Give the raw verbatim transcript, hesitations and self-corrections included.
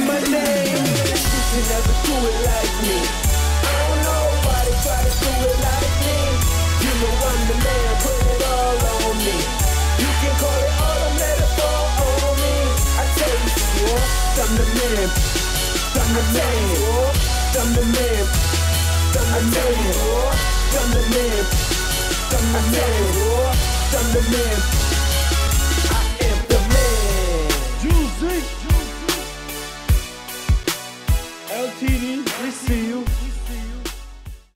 my name. You can never do it like me. I don't know why they try to do it like me. You know I'm the man, put it all on me. You can call it all a metaphor on me. I tell you, yeah, I'm the man. I'm the man. I'm the man. I'm the man. I'm the man. I'm the man. I'm the man.